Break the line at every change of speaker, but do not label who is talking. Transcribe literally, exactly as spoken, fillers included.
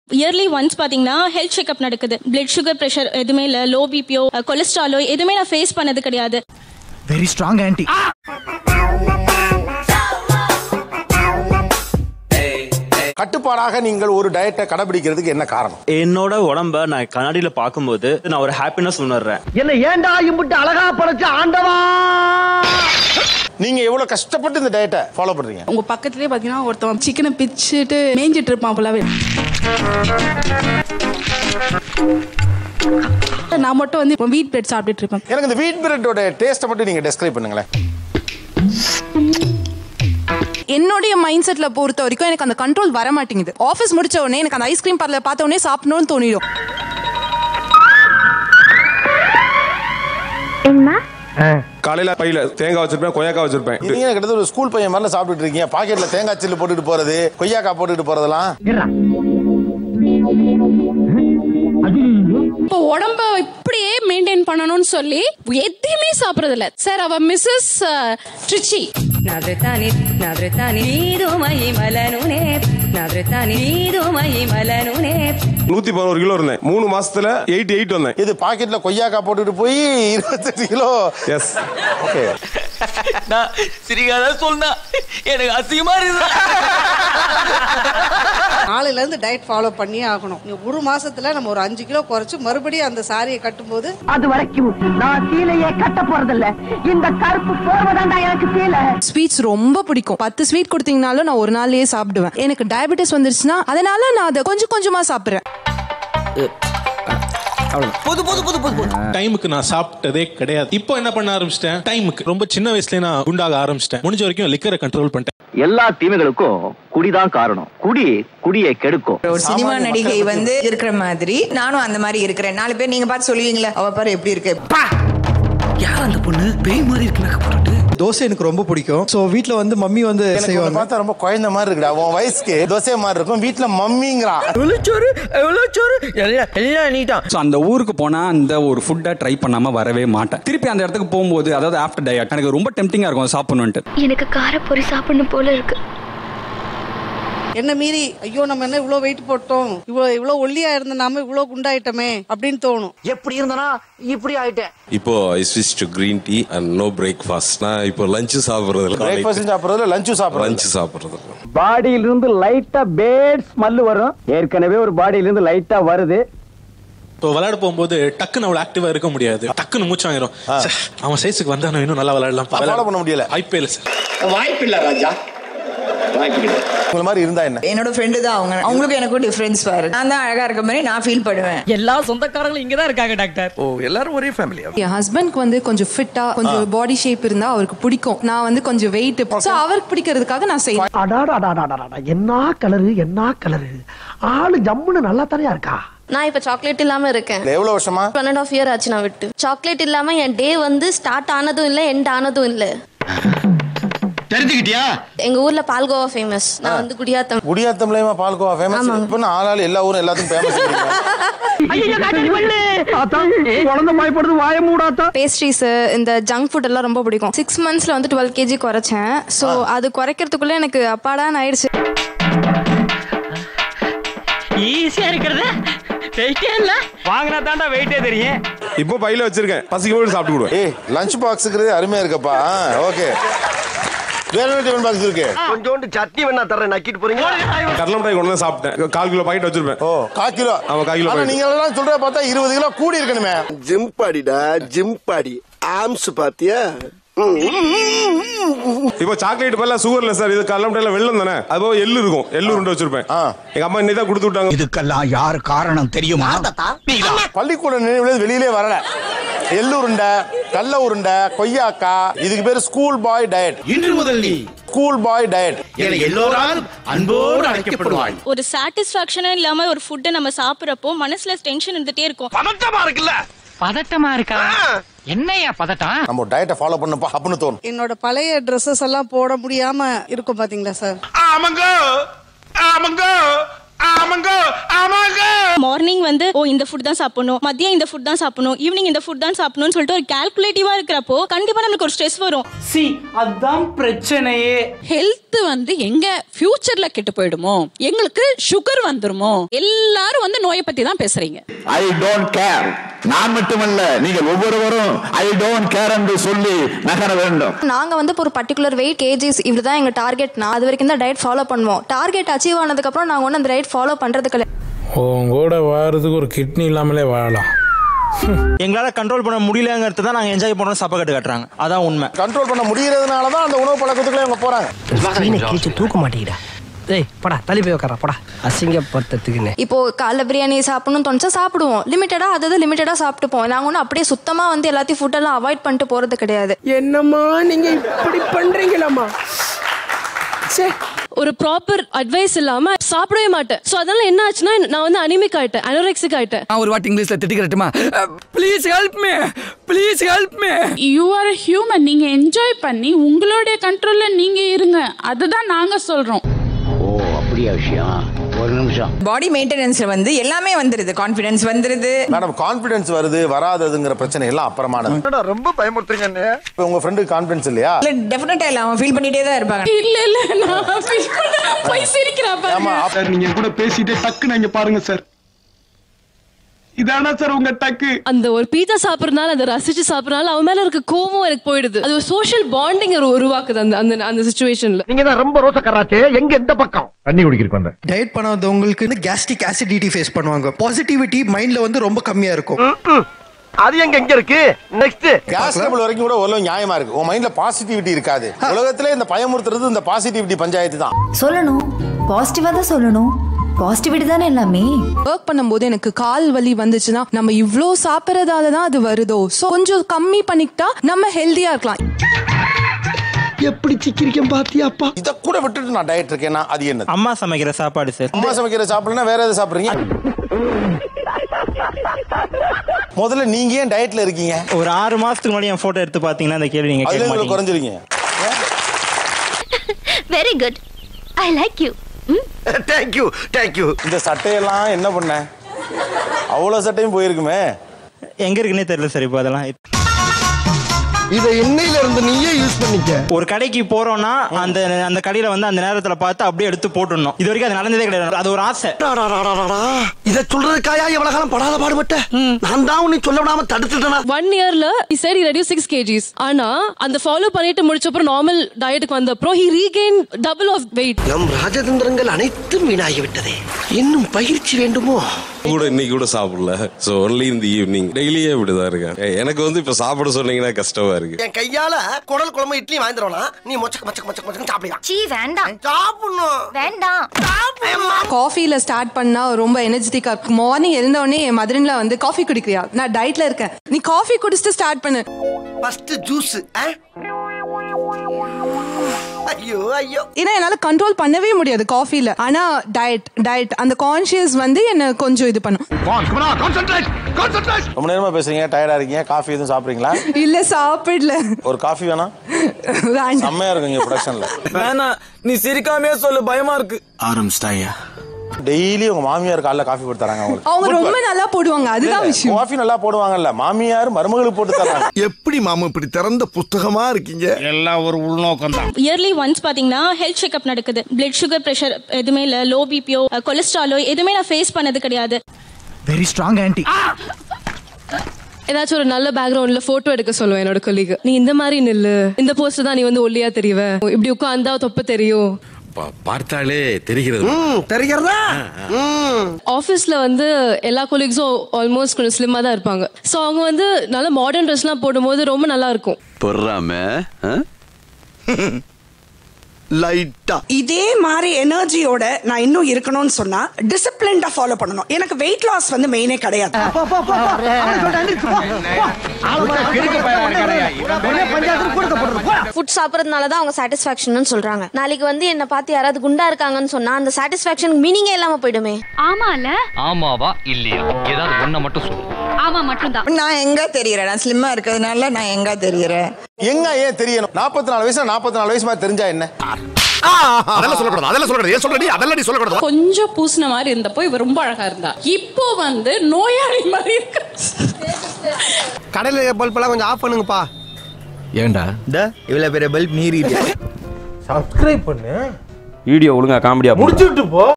Yearly once பாத்தீங்கன்னா health checkup நடக்குது. Blood sugar, pressure எதுவுமே இல்ல, லோ பிபியோ, கொலஸ்ட்ராலோ எதுவுமே நான் ஃபேஸ் பண்ணது கிடையாது.
Very strong aunty.
கட்டுப்பாடாக நீங்கள் ஒரு டயட்டை கடைபிடிக்கிறதுக்கு என்ன காரணம்?
என்னோட உடம்ப நான் கண்ணாடியில பாக்கும்போது நான் ஒரு ஹாப்பினஸ் உணர்றேன்.
என்ன ஏன்டா இம்புட்டு அழகா படைச்ச ஆண்டவா?
நீங்க எவ்வளவு கஷ்டப்பட்டு இந்த டயட்டை ஃபாலோ பண்றீங்க?
உங்க பக்கத்துலயே பாத்தீங்கன்னா ஒருத்தவன் சிக்கனை பிச்சுட்டு மேய்ஞ்சிட்டு இருப்பான் போலவே. நான் மட்டும் வந்து வீட் பிரெட் சாப்பிட்டுட்டு இருப்பேன்.
எனக்கு இந்த வீட் பிரெட்டோட டேஸ்ட்டை மட்டும் நீங்க டெஸ்கிரைப் பண்ணுங்களேன்.
என்னுடைய மைண்ட் செட்ல பொறுத்த வரைக்கும் எனக்கு அந்த கண்ட்ரோல் வர மாட்டேங்குது. ஆஃபீஸ் முடிச்ச உடனே எனக்கு அந்த ஐஸ்கிரீம் பார்லர் பார்த்த உடனே சாப்பிடணும்னு தோணிடும்.
காலையில பையில தேங்காய் வச்சிருப்பேன், கொய்யாக்காய் வச்சிருப்பேன்.
நீங்க கிட்டத்தட்ட ஒரு ஸ்கூல் பையன் மாதிரி சாப்பிட்டுட்டு இருக்கீங்க. பாக்கெட்ல தேங்காய் சில்லு போட்டுட்டு போறது, கொய்யாக்காய் போட்டுட்டு போறதெல்லாம்.
இப்போ உடம்ப இப்படியே மெயின்டைன் பண்ணணும்னு சொல்லி எதையுமே சாப்பிடுறது இல்ல சார். அவ மிஸ்ஸஸ் ட்ரிச்சி
நூத்தி பதினோரு கிலோ இருந்தேன். மூணு மாசத்துல எயிட்டி எயிட் வந்தேன்.
இது பாக்கெட்ல கொய்யாக்காய் போட்டுட்டு போய் இருபத்தெட்டு கிலோ. S, okay.
நான் சிரிக்காத சொன்னா எனக்கு அசிங்கமா இருக்கு.
நாளையில இருந்து டயட் ஃபாலோ பண்ணி ஆகணும். ஒரு மாசத்துல நம்ம ஒரு அஞ்சு கிலோ குறைச்சு மறுபடியும் அந்த சாரியை கட்டும்போது
அது வரைக்கும் நான் சீலையே கட்ட போறதில்ல. இந்த கருப்பு போர்வதாண்டா எனக்கு சீலை.
ஸ்வீட்ஸ் ரொம்ப பிடிக்கும். பத்து ஸ்வீட் கொடுத்தீங்கனாலும் நான் ஒரு நாள்லயே சாப்பிடுவேன். எனக்கு டயபெட்டிஸ் வந்துருச்சுன்னா அதனால நான் அதை கொஞ்சம் கொஞ்சமா சாப்பிடுறேன்.
புது புது புது புது
டைமுக்கு நான் சாப்பிட்டதே கிடையாது. இப்போ என்ன பண்ண ஆரம்பிச்சிட்டேன், டைமுக்கு. ரொம்ப சின்ன வயசுல நான் குண்டாக ஆரம்பிச்சிட்டேன். முடிஞ்ச வரைக்கும் லிக்கரை கண்ட்ரோல் பண்ணிட்டேன்.
எல்லா தீமைகளுக்கும் குடிதான் காரணம். குடி குடியை கெடுக்கும்.
ஒரு சினிமா நடிகை வந்து இருக்கிற மாதிரி நானும் அந்த மாதிரி இருக்கிறேன். நாலு பேர் நீங்க பார்த்து சொல்லுவீங்களா, அவ பாரு எப்படி இருக்கு.
யார் அந்த பொண்ணு பேய் மாதிரி இருக்கு மேக்கப் போட்டுட்டு?
தோசை எனக்கு ரொம்ப பிடிக்கும். சோ வீட்ல வந்து மம்மி வந்து செய்வாங்க.
பார்த்தா ரொம்ப குழந்தை மாதிரி இருக்குடா. உன் வயசுக்கு தோசை மாதிரி இருக்கும், வீட்ல மம்மிங்கறான்.
எவ்வளவு சோறு எவ்வளவு சோறு எல்லாம் நீட்டா.
சோ அந்த ஊருக்கு போனா அந்த ஒரு ஃபுட்டை ட்ரை பண்ணாம வரவே மாட்டேன். திருப்பி அந்த இடத்துக்கு போகும்போது, அதாவது ஆஃப்டர் டயட், எனக்கு ரொம்ப டெம்ப்டிங்கா இருக்கும் சாப்பிடணும்ட்டு.
எனக்கு காரப்பொரி சாப்பிடணும் போல இருக்கு.
என்ன மீறி ஐயோ நம்ம என்ன இவ்வளவு வெயிட் போட்டோம், இவ்வளவு இவ்வளவு ஒல்லியா இருந்த நாம இவ்வளவு குண்டாயிட்டோமே அப்படின்னு தோணும்.
எப்படி இருந்தனா இப்படி ஆயிட்டேன்.
இப்போ ஐ ஸ்விட்ச் to green tea and no breakfast. நான் இப்போ லஞ்ச் சாப்பிடுறது இல்ல.
பிரேக்ஃபாஸ்ட் சாப்பிடுறது இல்ல, லஞ்ச் சாப்பிடுறது.
லஞ்ச் சாப்பிடுறது.
பாடியில இருந்து லைட்டா பேட் ஸ்மெல் வரும். ஏற்கனவே ஒரு பாடியில இருந்து லைட்டா வருது.
இப்போ விளையாட போகும்போது டக்குன்னு அவ்வளவு ஆக்டிவா இருக்க முடியாது. டக்குன்னு மூச்சாயிரும். அவன் சைஸுக்கு வந்தானோ இன்னும் நல்லா விளையாடலாம்.
ஃபாலோ பண்ண முடியல.
ஐபிஎல் சார்
வாய்ப்பில்லை ராஜா, வாய்ப்பில்லை.
உங்கள மாதிரி இருந்தா என்ன?
என்னோட ஃப்ரெண்டு தான் அவங்க. அவங்களுக்கு எனக்கும் டிஃபரன்ஸ் பாரு. நான் தான் அழகா இருக்க மாதிரி நான் ஃபீல் பண்ணுவேன்.
எல்லா சொந்தக்காரங்களும் இங்க தான் இருக்காங்க டாக்டர். ஓ, எல்லாரும் ஒரே ஃபேமிலியா?
என் ஹஸ்பண்ட்க்கு வந்து கொஞ்சம் ஃபிட்டா, கொஞ்சம் பாடி ஷேப் இருந்தா அவருக்கு பிடிக்கும். நான் வந்து கொஞ்சம் வெயிட், சோ அவருக்கு பிடிக்கிறதுக்காக நான் செய்வேன்.
அடாடாடாடாடா, என்ன கலரு என்ன கலரு. ஆளு ஜம்முன்னு நல்லா தானே இருக்கா.
நான் இப்ப சாக்லேட் இல்லாம இருக்கேன்.
எவ்வளவு வருஷமா?
ஒன் அண்ட் ஆஃப் இயர் ஆச்சு நான் விட்டு. சாக்லேட் இல்லாம என் டே வந்து ஸ்டார்ட் ஆனதும் இல்ல, எண்ட் ஆனதும் இல்ல.
தெரிஞ்சுக்கிட்டியா?
எங்க ஊர்ல பால்கோவா ஃபேமஸ். நான் வந்து குடியாத்தம்.
குடியாத்தம்லயுமா பால்கோவா ஃபேமஸ்? இப்போ ஆளால எல்லா ஊரும் எல்லாத்துக்கும் ஃபேமஸ்.
ஐயா காட்டி வள்ளே தாத்தா குழந்தை பயப்படுது, வாயை மூடாதா.
பேஸ்ட்ரீஸ், இந்த ஜங்க் ஃபுட் எல்லாம் ரொம்ப பிடிக்கும். சிக்ஸ் மந்த்ஸ்ல வந்து டுவெல் கேஜி குறைச்சேன். ஸோ அது குறைக்கிறதுக்குள்ள எனக்கு அப்பாடான்னு ஆயிடுச்சு.
ஈஸியா இருக்கிறது வெயிட்டே இல்ல. வாங்கினா தாண்டா வெயிட்டே தெரியும்.
இப்போ பையில வச்சிருக்கேன், பசிக்கு போய் சாப்பிட்டு விடுவேன்.
ஏய், லஞ்ச் பாக்ஸ்ங்கிறது அருமையா இருக்கப்பா. ஓகே, வேற என்ன டிஃபன் பாக்ஸ் இருக்கு?
கொஞ்சோண்டு சட்னி வேணா தரேன், நக்கிட்டு போறீங்க.
கடலை மிட்டாய் கொண்டு வந்து சாப்பிட்டேன். கால் கிலோ பாக்கெட் வச்சிருப்பேன்.
ஓ, கால் கிலோ.
ஆமா, கால் கிலோ.
நீங்க எல்லாம் சொல்ற பார்த்தா இருபது கிலோ கூடி இருக்கணுமே.
ஜிம் பாடிடா, ஜிம் பாடி. ஆம்ஸ் பாத்தியா?
இப்போ சாக்லேட் பல்ல சுகர்ல சார். இது கடலை மிட்டாயில வெள்ளம் தானே, அது எள்ளு இருக்கும். எள்ளு உருண்டை வச்சிருப்பேன். எங்க அம்மா இன்னைக்கு தான் கொடுத்து விட்டாங்க.
இதுக்கெல்லாம் யார் காரணம் தெரியுமா?
பள்ளிக்கூட நினைவுல வெளியிலே வரல. எள்ளு உருண்டை, கடல உருண்டை, கொய்யாக்கா, இதுக்கு பேரு ஸ்கூல் பாய் டயட்.
இன்று முதல் நீ
ஸ்கூல் பாய் டயட்.
எல்லோரால் அன்போடு அழைக்கப்படுவாய்.
ஒரு சாட்டிஸ்ஃபேக்ஷனே இல்லாம ஒரு ஃபுட்டை நம்ம சாப்பிடுறப்போ மனசுல டென்ஷன் இருந்துட்டே இருக்கும்.
பதட்டமா இருக்குல்ல? பதட்டமா இருக்கா? என்னையா பதட்டம்?
நம்ம டயட்டை ஃபாலோ பண்ணப்பா அப்படின்னு தோணும்.
என்னோட பழைய ட்ரெஸ்ஸஸ் எல்லாம் போட முடியாம இருக்கும் பாத்தீங்களா சார்?
ஆமாங்க ஆமாங்க ஆமாங்க ஆமாங்க.
மார்னிங் வந்து ஓ இந்த ஃபுட் தான் சாப்பிடணும், மதியம் இந்த ஃபுட் தான் சாப்பிடணும், ஈவினிங் இந்த ஃபுட் தான் சாப்பிடணும்னு சொல்லிட்டு ஒரு கால்குலேட்டிவா இருக்கிறப்போ கண்டிப்பா நமக்கு ஒரு ஸ்ட்ரெஸ் வரும்.
சி அதான் பிரச்சனையே. ஹெல்த் வந்து எங்க ஃபியூச்சர்ல கெட்டு போயிடுமோ, எங்களுக்கு சுகர் வந்துருமோ, எல்லாரும் வந்து நோயை பத்தி தான் பேசுறீங்க.
I don't care. நான் மட்டுமல்ல, நீங்கள் ஒவ்வொருவரும் ஐ டோன்ட் கேர் என்று சொல்லி நகர வேண்டும்.
நாங்க வந்து ஒரு பர்டிகுலர் வெயிட் கேஜிஸ் இதுதான் எங்க டார்கெட்னா அது வரைக்கும் தான் டயட் ஃபாலோ பண்ணுவோம். டார்கெட் அச்சீவ் ஆனதுக்கு அப்புறம் நாங்க ஒன்றும் அந்த டயட் ஃபாலோ பண்றது கிடையாது.
உங்களோட வாரத்துக்கு ஒரு கிட்னி இல்லாமலே வாழலாம்.
எங்களால கண்ட்ரோல் பண்ண முடியலங்கிறது தான் நாங்க என்ஜாய் பண்றோம். சப்ப கட்டு கட்டுறாங்க, அதான் உண்மை.
கண்ட்ரோல் பண்ண முடியறதுனால தான் அந்த உணவு பழக்கத்துக்குள்ள இவங்க போறாங்க.
தூக்க மாட்டேங்கடா. ஏய் படா தள்ளி போய் உட்கார படா அசிங்கப்படுத்துறதுக்குன்னு.
இப்போ காலைல பிரியாணி சாப்பிடணும்னு தோணுச்சா சாப்பிடுவோம். லிமிட்டடா அதாவது லிமிட்டடா சாப்பிட்டுப்போம். நாங்க ஒன்றும் அப்படியே சுத்தமா வந்து எல்லாத்தையும் ஃபுட்டெல்லாம் அவாய்ட் பண்ணிட்டு போறது கிடையாது.
என்னம்மா நீங்க இப்படி பண்றீங்களாம்மா?
ஒரு ப்ராப்பர் அட்வைஸ் இல்லாம சாப்பிடவே மாட்டேன். சோ அதனால என்ன ஆச்சுன்னா நான் வந்து அனிமிக் ஆயிட்டேன், அனோரெக்சிக் ஆயிட்டேன்.
நான் ஒரு வாட்டி இங்கிலீஷ்ல திட்டிக்கிறட்டுமா? Please help me, please help me.
You are a human. நீங்க என்ஜாய் பண்ணி உங்களுடைய கண்ட்ரோல்ல நீங்க இருங்க, அதுதான் நாங்க சொல்றோம்.
ஓ அப்படியா விஷயம்? ஒரு நிமிஷம்.
பாடி மெயின்டெனன்ஸ்ல வந்து எல்லாமே வந்துருது. கான்ஃபிடன்ஸ் வந்துருது.
மேடம் கான்ஃபிடன்ஸ் வருது வராததுங்கிற பிரச்சனை எல்லாம் அப்புறமானது. ரொம்ப பயமுறுத்துறீங்க. இப்போ உங்க ஃப்ரெண்டுக்கு கான்ஃபிடன்ஸ் இல்லையா?
இல்ல டெஃபினட்டா இல்ல, அவன் ஃபீல் பண்ணிட்டே தான் இருப்பாங்க.
இல்ல இல்ல நான் ஃபீல் பண்ண போய் சிரிக்கிறா பாருங்க.
ஆமா
சார் நீங்க கூட பேசிட்டே டக்குன்னு இங்க பாருங்க சார். இதானா சார் உங்க டக்கு?
அந்த ஒரு பீஸா சாப்பிடுறதுனால அந்த ரசிச்சு சாப்பிடுறதுனால அவன் மேல இருக்க கோவம் எனக்கு போயிடுது. அது ஒரு சோஷியல் பாண்டிங் உருவாக்குது அந்த அந்த அந்த சிச்சுவேஷன்ல.
நீங்க தான் ரொம்ப ரோசக்காராச்சே. எங்க எந்த பக்கம் தண்ணி குடிக்கிறதுக்கு வந்த
டயட் பண்ணாதவங்களுக்கு வந்து கேஸ்ட்ரிக் ஆசிடிட்டி ஃபேஸ் பண்ணுவாங்க. பாசிட்டிவிட்டி மைண்ட்ல வந்து ரொம்ப கம்மியா இருக்கும்.
அது எங்க எங்க இருக்கு? நெக்ஸ்ட்
கேஸ் டேபிள் வரைக்கும் கூட ஓரளவு நியாயமா இருக்கு. உன் மைண்ட்ல பாசிட்டிவிட்டி இருக்காது. உலகத்திலே இந்த பயமுறுத்துறது இந்த பாசிட்டிவிட்டி பஞ்சாயத்து தான்.
சொல்லணும் பாசிட்டிவா தான் சொல்லணும். பாசிட்டிவிட்டி தானே எல்லாமே.
ஒர்க் பண்ணும்போது எனக்கு கால் வலி வந்துச்சுன்னா நம்ம இவ்ளோ சாப்பிடறதால தான் அது வருதோ, சோ கொஞ்சம் கம்மி பண்ணிக்கிட்டா நம்ம ஹெல்தியா இருக்கலாம்.
எப்படி சிக்கிரிக்கம் பாத்தியாப்பா?
இத கூட விட்டுட்டு நான் டயட் இருக்கேன்னா அது என்ன?
அம்மா சமைக்கிற சாப்பாடு சார்.
அம்மா சமைக்கிற சாப்பிடலன்னா வேற எதை சாப்பிடுறீங்க? முதல்ல நீங்க ஏன் டயட்ல இருக்கீங்க?
ஒரு ஆறு மாசத்துக்கு முன்னாடி என் போட்டோ எடுத்து பாத்தீங்கன்னா அந்த கேள்வி நீங்க கேட்க மாட்டீங்க.
குறைஞ்சிருக்கீங்க.
Very good, I like you.
Thank you, thank you.
இந்த சட்டையெல்லாம் என்ன பண்ண? அவ்வளவு சட்டையும் போயிருக்குமே.
எங்க இருக்குன்னே தெரியல சார் இப்போ அதெல்லாம்.
இதை இன்னையில இருந்து நீயே யூஸ் பண்ணிக்க.
ஒரு கடைக்கு போறோம்னா அந்த அந்த கடையில வந்து அந்த நேரத்துல பார்த்து அப்படியே எடுத்து போட்டுடணும். இது வரைக்கும் அது நடந்ததே கிடையாது. அது ஒரு ஆசை.
இத சொல்றதுக்காயா எவ்வளவு காலம் படாத பாடுபட்ட? நான் தான் உன்னை சொல்ல விடாம தடுத்துட்டேனா?
ஒன் இயர்ல he said he reduced six kilograms. ஆனா அந்த ஃபாலோ பண்ணிட்டு முடிச்ச அப்புறம் நார்மல் டயட்டுக்கு வந்த அப்புறம் he regained double of weight.
நம் ராஜதந்திரங்கள் அனைத்தும் வீணாகி விட்டதே. இன்னும் பயிற்சி வேண்டுமோ?
கூட இன்னைக்கு கூட சாப்பிடல. So only in the evening. டெய்லியே இப்படிதான் இருக்கேன். எனக்கு வந்து இப்ப சாப்பிட சொன்னீங்கன்னா கஷ்டமா இருக்கு.
என் கையால குடல் குழம்பு இட்லி வாங்கிடுறோம்னா நீ மொச்சக்க மொச்சக்க மொச்சக்க மொச்சக்க சாப்பிடுங்க.
சீ வேண்டாம்.
சாப்பிடணும்.
வேண்டாம்.
காஃபில ஸ்டார்ட் பண்ணா ரொம்ப எனர்ஜெட்டிக்கா இருக்கும். மார்னிங் எழுந்த உடனே என் மதர்ல வந்து காஃபி குடிக்கிறியா? நான் டயட்ல இருக்கேன். நீ காஃபி குடிச்சிட்டு ஸ்டார்ட் பண்ணு.
First juice. ஐயோ ஐயோ.
ஏன்னா என்னால கண்ட்ரோல் பண்ணவே முடியாது காஃபில. ஆனா டயட் டயட் அந்த கான்ஷியஸ் வந்து என்ன கொஞ்சம் இது பண்ணும்.
ரொம்ப நேரமா பேசுறீங்க, டயர்டா இருக்கீங்க. காஃபி எதுவும் சாப்பிடுறீங்களா?
இல்ல சாப்பிடல.
ஒரு காஃபி வேணா? செம்மையா இருக்குங்க ப்ரொடக்ஷன்ல.
வேணா நீ சிரிக்காமே சொல்லு, பயமா இருக்கு. ஆரம்பிச்சிட்டாயா?
டெய்லி உங்க மாமியார் காலைல காஃபி போட்டு தராங்க.
அவங்க ரொம்ப நல்லா போடுவாங்க, அதுதான் விஷயம்.
காஃபி நல்லா போடுவாங்கல்ல, மாமியார் மருமகளுக்கு போட்டு தராங்க.
எப்படி மாமா இப்படி திறந்த புத்தகமா இருக்கீங்க?
எல்லாம் ஒரு உள்நோக்கம் தான்.
இயர்லி ஒன்ஸ் பாத்தீங்கன்னா ஹெல்த் செக்அப் நடக்குது. பிளட் சுகர் பிரஷர் எதுவுமே இல்ல, லோ பிபியோ கொலஸ்ட்ராலோ எதுவுமே நான் ஃபேஸ் பண்ணது கிடையாது.
Very strong aunty.
ஏதாச்சும் ஒரு நல்ல பேக்ரவுண்ட்ல போட்டோ எடுக்க சொல்லுவேன் என்னோட கொலீக். நீ இந்த மாதிரி நில்லு, இந்த போஸ்ட் தான் நீ வந்து ஒல்லியா தெரிவ, இப்படி உட்கார்ந்தா தொப்ப தெரியும்,
பார்த்தாலே தெரிகிறது.
தெரிகிறதா?
ஆஃபீஸ்ல வந்து எல்லா கொலீக்ஸும் ஆல்மோஸ்ட் கொஞ்சம் ஸ்லிம்மா தான் இருப்பாங்க. ஸோ அவங்க வந்து நல்ல மாடர்ன் ட்ரெஸ்லாம் போடும்போது ரொம்ப நல்லா இருக்கும்.
பொறாம லைட்டா
இதே மாதிரி எனர்ஜியோட நான் இன்னும் இருக்கணும்னு சொன்னா டிசிப்ளின்டா ஃபாலோ பண்ணணும். எனக்கு வெயிட் லாஸ் வந்து மெயினே கிடையாது.
ஃபுட் சாப்பிடுறதுனால தான் அவங்க சாட்டிஸ்ஃபேக்ஷன் சொல்றாங்க. நாளைக்கு வந்து என்ன பார்த்து யாராவது குண்டா இருக்காங்கன்னு சொன்னா அந்த சாட்டிஸ்ஃபேக்ஷன் மீனிங்கே இல்லாம போயிடுமே.
ஆமால? ஆமாவா இல்லையா? ஏதாவது ஒண்ண மட்டும் சொல்லு. ஆமா மட்டும் தான்.
நான் எங்க தெரியறேன்? நான் ஸ்லிம்மா இருக்கிறதுனால நான் எங்க தெரியறேன்?
எங்க ஏன் தெரியணும்? நாற்பத்தி நாலு வயசுல நாற்பத்தி நாலு வயசு மாதிரி தெரிஞ்சா என்ன?
அதெல்லாம் சொல்லக்கூடாது அதெல்லாம் சொல்லக்கூடாது ஏன் சொல்றடி அதெல்லாம் நீ சொல்லக்கூடாது.
கொஞ்சம் பூசின மாதிரி இருந்தப்போ இவ ரொம்ப அழகா இருந்தா. இப்போ வந்து நோயாளி மாதிரி இருக்கு.
கடையில பல்ப் எல்லாம் கொஞ்சம் ஆஃப் பண்ணுங்கப்பா.
ஏண்டா
இவ்வளவு பெரிய பல்ப் நீர்
சப்ஸ்கிரைப் பண்ணு.
வீடியோ ஒழுங்கா காமெடியா
முடிச்சுட்டு போ.